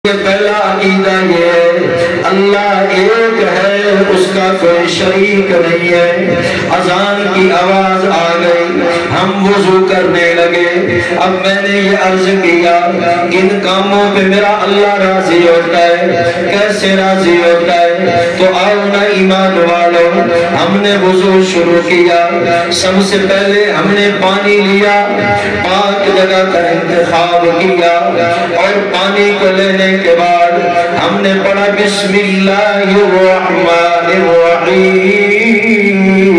پہلا عقیدہ یہ ہے اللہ ایک ہے، اس کا کوئی شریک نہیں ہے۔ اذان کی آواز آ گئی، ہم وضو کرنے لگے۔ اب میں نے یہ عرض کیا ان کاموں پہ میرا اللہ راضی ہوتا ہے، کیسے راضی ہوتا ہے؟ تو آؤ نا ایمان والو، ہم نے وضو شروع کیا۔ سب سے پہلے ہم نے پانی لیا، پاک جگہ کا انتخاب کیا، اور پانی کو لینے کے بعد ہم نے پڑھا بسم اللہ الرحمن الرحیم،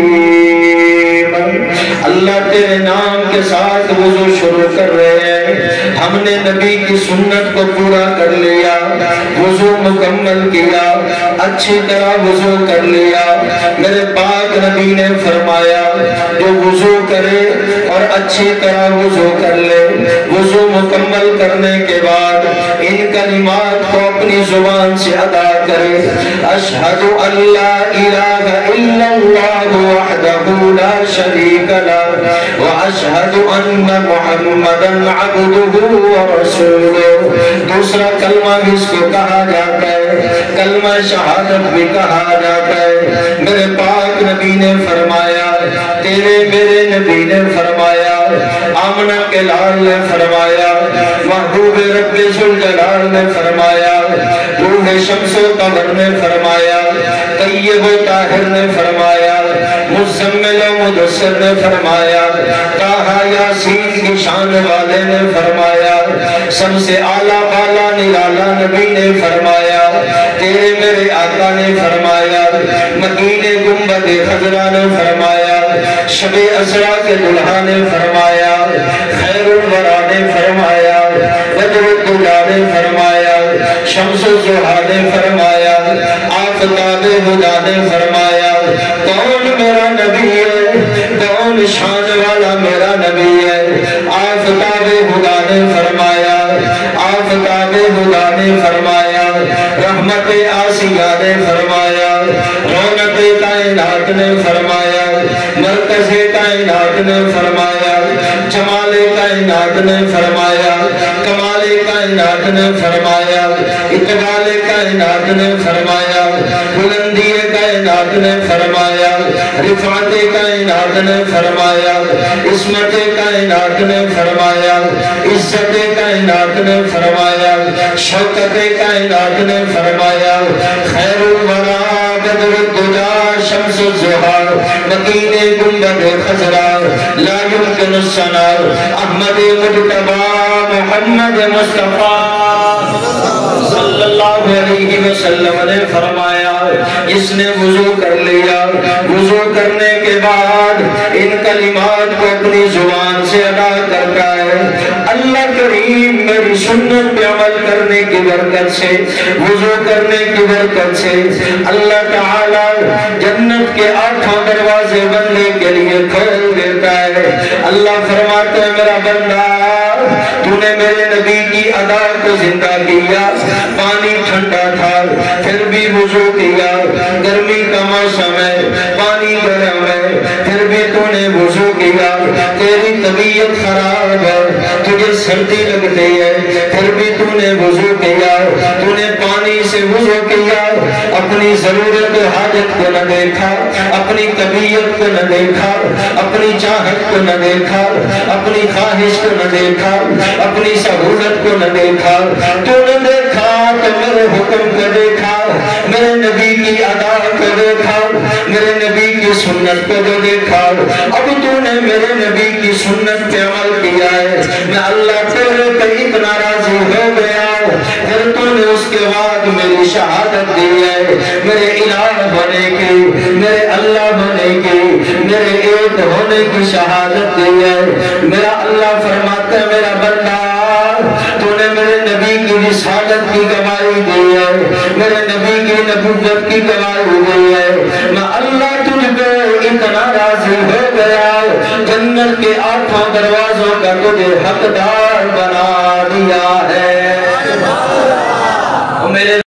اللہ تیرے نام کے ساتھ وضو شروع کر رہے ہیں۔ ہم نے نبی کی سنت کو پورا کر لیا، وضو مکمل کیا، اچھی طرح وضو کر لیا۔ میرے پاک نبی نے فرمایا جو وضو کرے اور اچھی طرح وضو کر لے، وضو مکمل کرنے کے بعد ان کلمات کو اپنی زبان سے ادا کرے، اشہد ان لا الہ الا اللہ وحدہ لا شریک لہ واشہد ان محمدا عبدہ ورسولہ۔ دوسرا کلمہ بھی اس کو کہا جاتا ہے، کلمہ شہادت بھی کہا جاتا ہے۔ میرے پاک نبی نے فرمایا، تیرے میرے نبی نے فرمایا، آمنہ کے لال نے فرمایا، محبوب رب ذوالجلال نے فرمایا، روح شمس و قمر نے فرمایا، طیب و طاہر نے فرمایا، مزمل و مدثر نے فرمایا، طٰہٰ یاسین کی شان والے نے فرمایا، سب سے اعلیٰ بالا نرالا نبی نے فرمایا، تیرے میرے آقا نے فرمایا، مدینے گنبد خضرا نے فرمایا، شب اسرا کے دلہا نے فرمایا، خیر الورا نے فرمایا، بدر الدجا نے فرمایا، شمس الضحیٰ نے فرمایا، آفتاب ہدیٰ نے فرمایا۔ کون میرا نبی ہے؟ کون شان والا میرا نبی ہے؟ آفتاب ہدیٰ نے فرمایا، آفتاب ہدیٰ نے فرمایا، رحمت آسیہ نے فرمایا، رونق کائنات نے فرمایا، مرکز کائنات نے فرمایا، جمال کائنات نے فرمایا، کمال کائنات نے فرمایا، اقبال کائنات نے فرمایا، بلندی کائنات نے فرمایا، رفعت کائنات نے فرمایا، عصمت کائنات نے فرمایا، عزت کائنات نے فرمایا، شوکت کائنات نے فرمایا، خیر الورا بدر الدجا شمس الضحیٰ مدینے گنبد خضرا لا یمکن الثنا احمد مجتبی محمد مصطفیٰ صلی اللہ علیہ وسلم نے فرمایا، اس نے وضو کر لیا، وضو کرنے کے بعد ان کلمات کو اپنی زبان سے ادا کرتا ہے۔ اللہ کریم میری سنت پہ عمل کرنے کی برکت سے، وضو کرنے کی برکت سے اللہ تعالی جنت کے 8 دروازے بندے کے لیے کھول دیتا ہے۔ اللہ فرماتا ہے میرا بندہ تو نے میرے نبی کی ادا کو زندہ کیا، پانی ٹھنڈا تھا پھر بھی وضو کیا، گرمی کا موسم ہے پانی گرم ہے پھر بھی تو نے وضو کیا، تیری طبیعت خراب ہے تجھے سردی لگتی ہے پھر بھی تو نے وضو کیا، تو نے پانی سے وضو کیا، اپنی ضرورت حاجت کو نہ دیکھا، اپنی طبیعت کو نہ دیکھا، اپنی چاہت کو نہ دیکھا، اپنی خواہش کو نہ دیکھا، اپنی سہولت کو نہ دیکھا، تو نے دیکھا تو میرے حکم کو دیکھا، میرے نبی کی ادا کو دیکھا، میرے نبی کی سنت کو جو دیکھا، اب تو نے میرے نبی کی سنت پہ عمل کیا ہے، میں اللہ تیرے پہ اتنا راضی ہو گیا، پھر تو نے اس کے بعد میری شہادت دی ہے، میرے الہ ہونے کی، میرے اللہ ہونے کی، میرے ایک ہونے کی شہادت دی ہے۔ میرا اللہ فرماتا ہے میرا بندہ تو نے میرے نبی کی رسالت کی گواہی دی ہے، میرے نبی کی نبوت کی گواہی دی ہے، میں اللہ تجھ پہ اتنا راضی ہو گیا، جنت کے 8 دروازوں کا تجھے حقدار بنا دیا ہے۔